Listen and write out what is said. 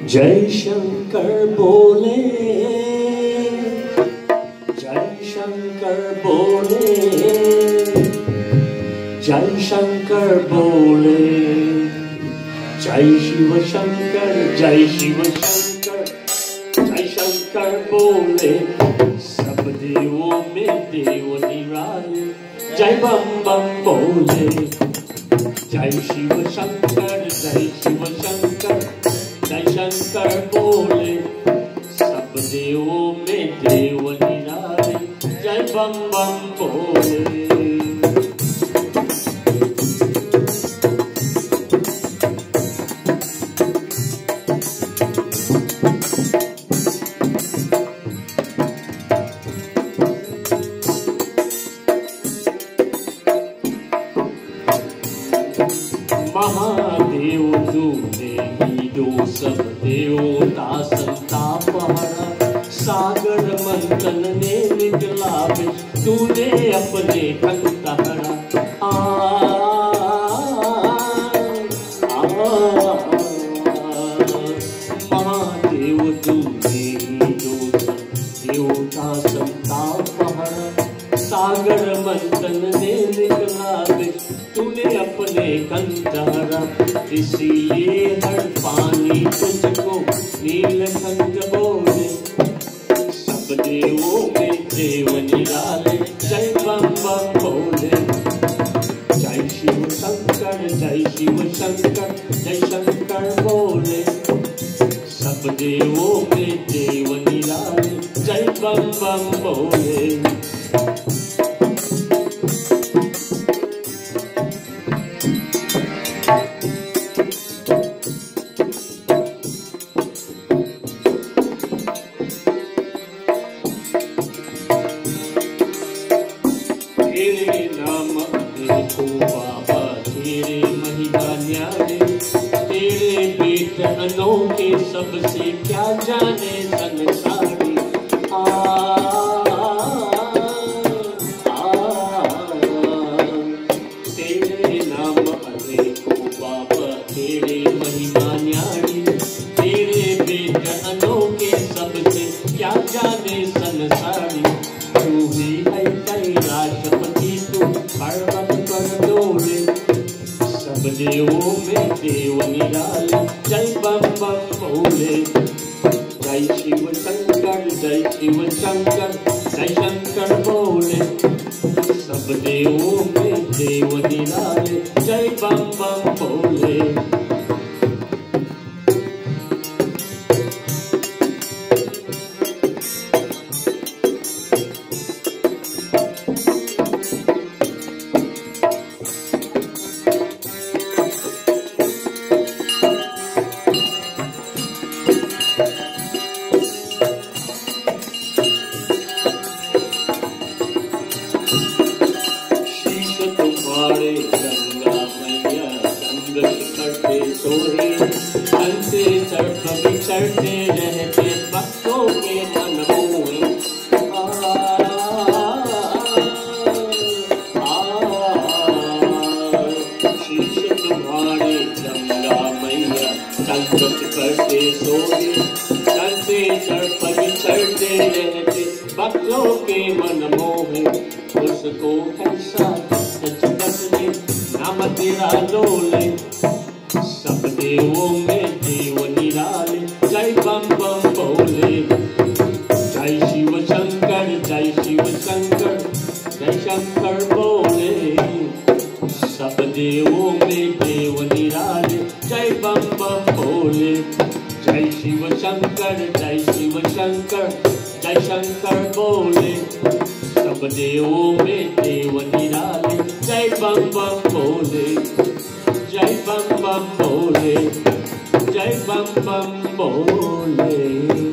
जय शंकर बोले, जय शंकर बोले, जय शंकर बोले, जय शिव शंकर, जय शिव शंकर, जय शंकर बोले। सब देवों में देव निराले, जय बम बम बोले। जय शिव शंकर, जय शिव शंकर, जय शंकर बोले। सब देवों में देव निराले, जय बम बम बोले। महादेव तूने ही दो सब देवता संताप हरा। सागर मंथन ने निकला विष, तूने अपने कंठ हरा। महादेव तूने ही दो सब देवता संताप हरा। सागर मंथन ने निकला विष, तूने अपने कंठ हरा। इसीलिए हर पानी तुझको नीलकंठ बोले। सब देवों में देव निराले, जय बम बम बोले। जय शिव शंकर, जय शिव शंकर, जय शंकर बोले। सब देवों में देव निराले, जय बम बम बोले। तेरे नाम देखो बाबा, तेरे महिमा न्यारे। तेरे बेट अनोखे, सबसे क्या जाने संसारी। तेरे नाम देखो बाबा, तेरे महिमा न्यारे। तेरे बेट अनोखे, सबसे क्या जाने संसारी। तू ही है कैलाशपति, तू पर्वत पर डोले। सब देवों में देव निराले, जय बम बम बोले। जय शिव शंकर, जय शिव शंकर, जय शंकर बोले। सब देवों में देव निराले, जय बम बम बोले। तुम्हारे गंगा मैया संग करते सोए। चलते चढ़ बिछड़ते रहते, भक्तों के मन मोहे। शीश तुम्हारे गंगा मैया संग करते सोए। चलते चढ़ बिछड़ते रहते, भक्तों के मन मोहे। उसको कैसा नाम तेरा लोले। सब देवों में देव निराले, जय बम बम बोले। जय शिव शंकर, जय शिव शंकर, जय शंकर बोले। सब देवों में देव निराले, जय बम बम बोले। जय शिव शंकर, जय शिव शंकर, जय शंकर बोले। सब देवों में देव निराले, जय बम बम बोले। जय बम बम बोले, जय बम बम बोले।